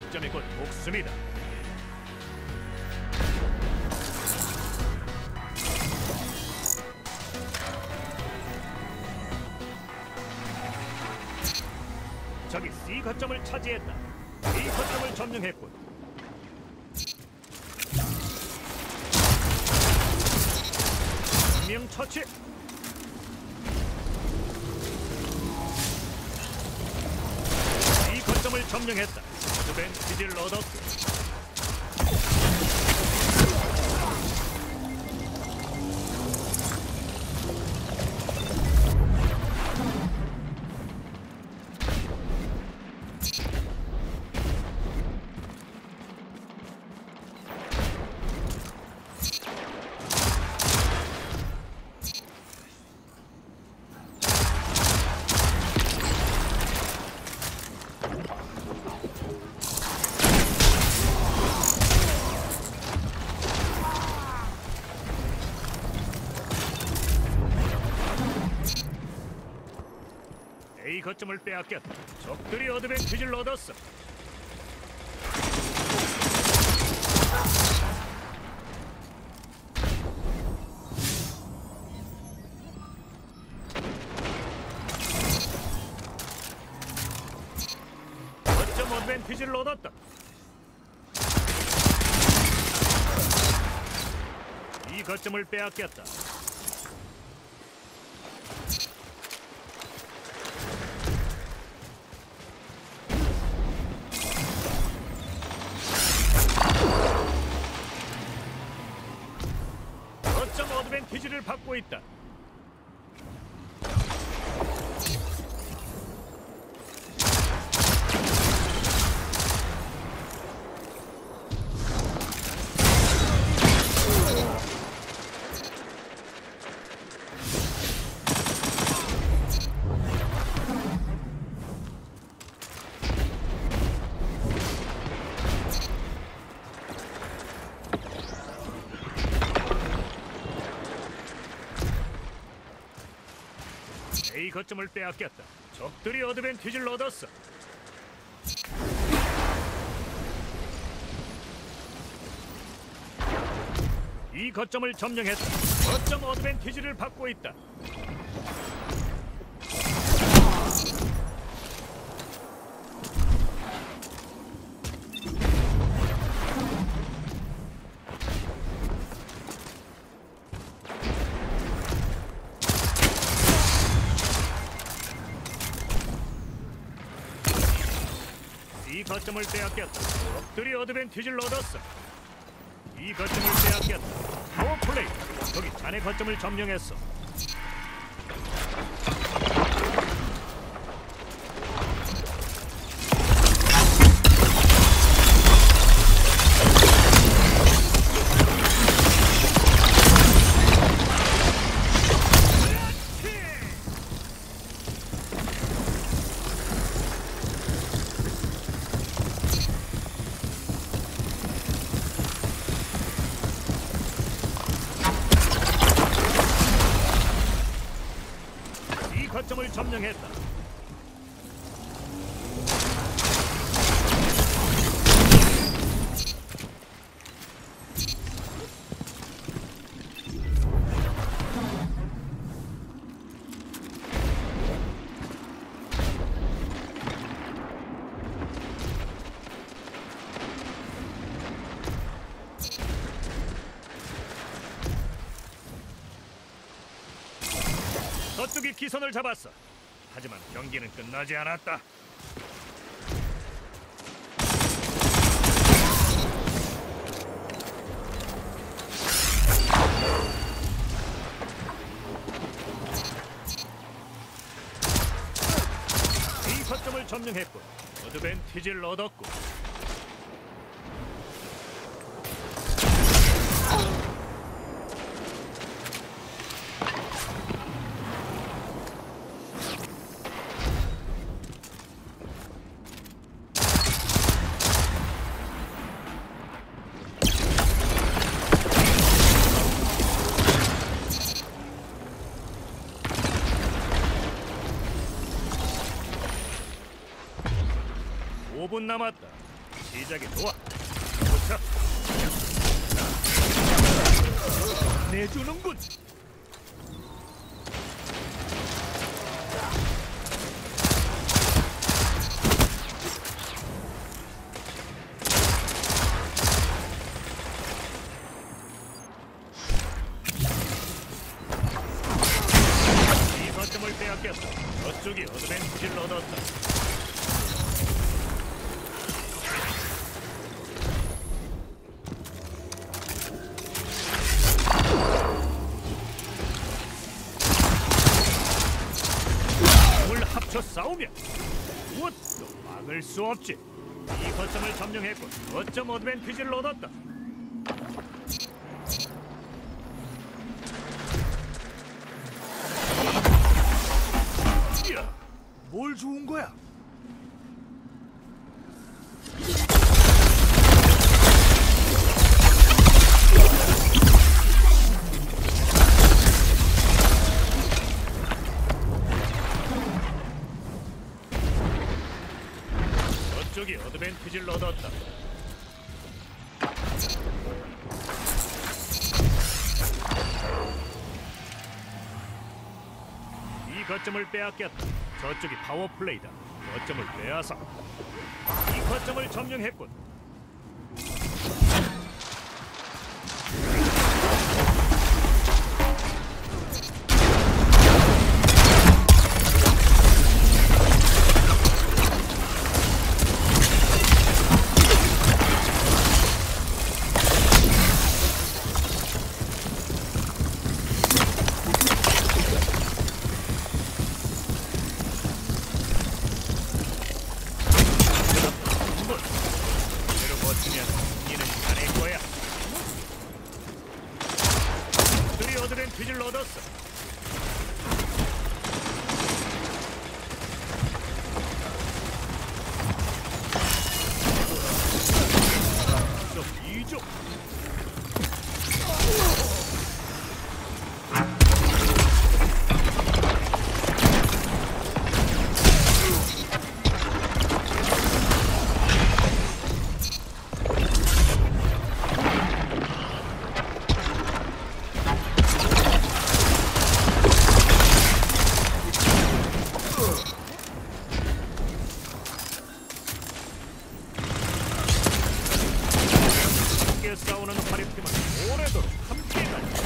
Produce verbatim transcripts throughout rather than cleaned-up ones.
득점이 곧 목숨이다. 적이 C 거점을 차지했다. B 거점을 점령했군. 명 처치. B 거점을 점령했다. 어드밴티지를 얻었고. A 거점을 빼앗겼다. 적들이 어드밴티지를 얻었어. 거점 어드밴티지를 얻었다. 이 거점을 빼앗겼다. 어드밴티지를 받고 있다. A 거점을 빼앗겼다. 적들이 어드밴티지를 얻었어. 이 거점을 점령했다. 거점 어드밴티지를 받고 있다. 이 거점을 빼앗겼다. 적들이 어드밴티지를 얻었어. 이 거점을 빼앗겼다. 오 플레이. 저기 자네 거점을 점령했어. 거점을 점령했다. 저쪽이 기선을 잡았어. 하지만 경기는 끝나지 않았다. 이 거점을 점령했고 어드밴티지를 얻었고. 오 분 남았다. 시작이 좋아. 좋다. 내주는군. 이 거점을 빼앗겼다. 저쪽이 어드밴티지를 얻었다. 합쳐 싸우면 무엇도 막을 수 없지. 이 거점을 점령했고 거점 어드밴티지를 얻었다. 이야, 뭘 좋은 거야? 저쪽이 어드밴티지를 얻었다. 이 거점을 빼앗겼다. 저쪽이 파워플레이다. 거점을 빼앗아 이 거점을 점령했군. 어드밴티지를 얻었어. 좀 이쪽. 싸우는 화력팀은 오래도록 함께 가자.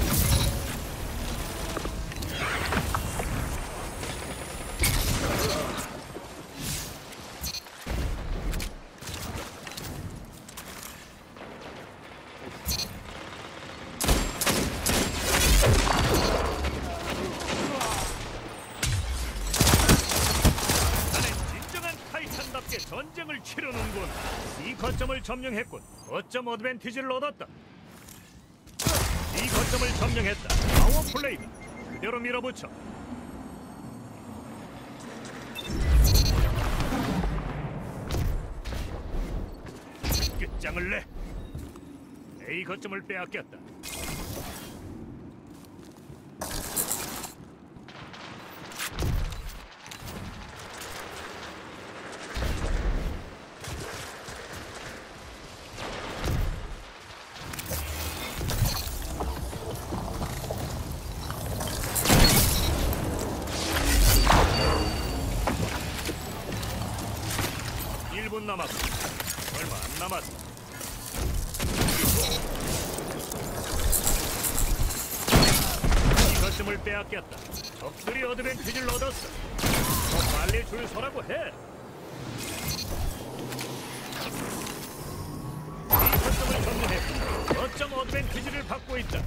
나는 진정한 타이탄답게 전쟁을 치르는군. 이 거점을 점령했군. 거점 어드밴티지를 얻었다. 이 거점을 점령했다. 파워플레이다. 그대로 밀어붙여. 끝장을 내. A 거점을 빼앗겼다. 일 분 남았어. 얼마 안 남았어. 이 거점을 빼앗겼다. 적들이 어드밴티지를 얻었어. 더 빨리 줄 서라고 해. 이 거점을 점령했고 거점 어드밴티지를 받고 있다.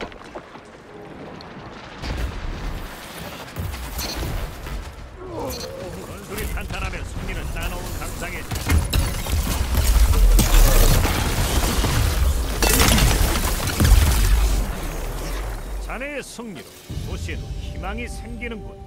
전술이 탄탄하면 승리는 따놓은 감상이지. 자네의 승리로 도시에도 희망이 생기는군.